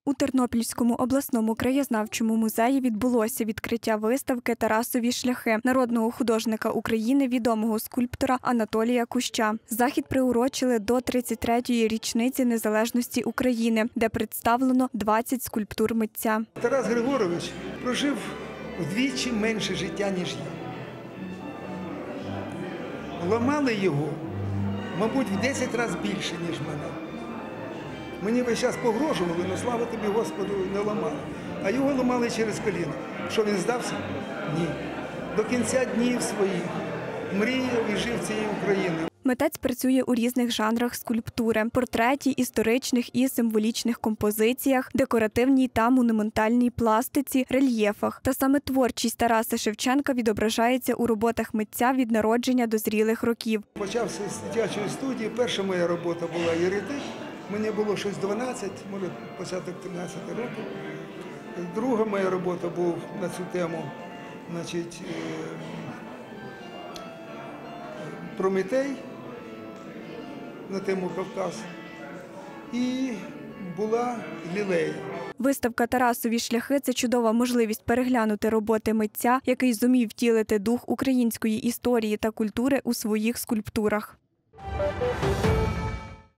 У Тернопільському обласному краєзнавчому музеї відбулося відкриття виставки «Тарасові шляхи» народного художника України, відомого скульптора Анатолія Куща. Захід приурочили до 33-ї річниці незалежності України, де представлено 20 скульптур митця. Тарас Григорович прожив вдвічі менше життя, ніж я. Ламали його, мабуть, в 10 разів більше, ніж мене. Мені весь час погрожували, але слава тобі, Господу, не ламали. А його ламали через коліно. Що, він здався? Ні. До кінця днів своїх мріяв і жив цією Україною. Митець працює у різних жанрах скульптури – портретній, історичних і символічних композиціях, декоративній та монументальній пластиці, рельєфах. Та саме творчість Тараса Шевченка відображається у роботах митця від народження до зрілих років. Почався з дитячої студії. Перша моя робота була «Єретик». Мені було щось 12, може початок 13 років. Друга моя робота була на цю тему, значить, «Прометей», на тему Кавказ, і була «Лілея». Виставка «Тарасові шляхи» – це чудова можливість переглянути роботи митця, який зумів втілити дух української історії та культури у своїх скульптурах.